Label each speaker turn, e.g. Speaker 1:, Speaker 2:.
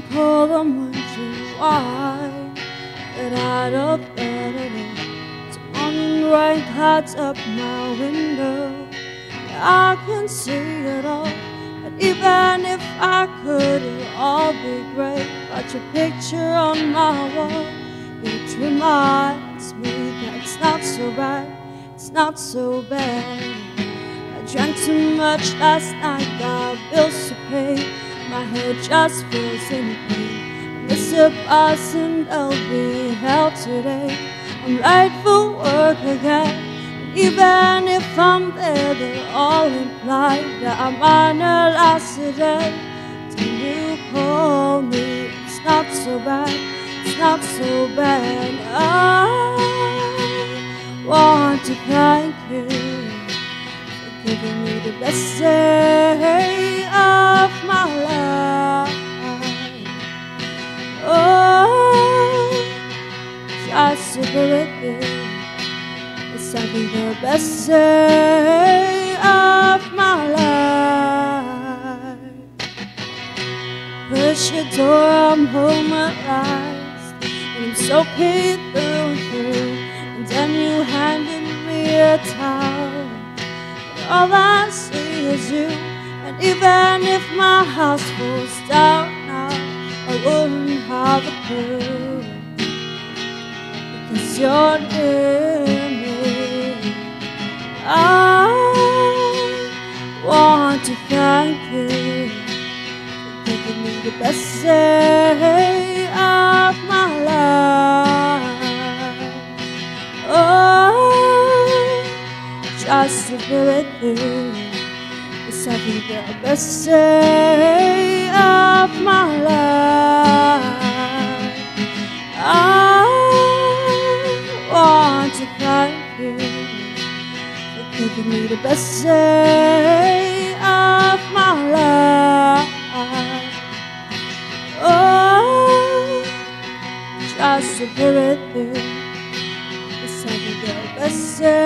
Speaker 1: and cold, I'm wondering why that I don't bed at all. Morning rain clouds up my window, I can see it all. And even if I could, it'd all be great. Got your picture on my wall, it reminds me that it's not so bad, it's not so bad. I drank too much last night, got bills to pay, my head just feels in pain. I miss a bus and I'll be hell today. I'm late for work again, and even if I'm there, they're all implied that I might not last a day. Till you call me, it's not so bad, it's not so bad. I want to thank you for giving me the best day of my life. Oh, just to be with you, it's having the best day of my life. Push your door, I'm home at last, and I'm soaking through and through. And then you handed me a towel, and all I see is you. And even if my house falls down now, I wouldn't have a clue, because you're near me. I want to thank you for giving me the best day of my life. Oh, just to be with you, it's having the best day of my life. I want to thank you for giving me the best day of my life. Oh, just to be with you, it's having the best day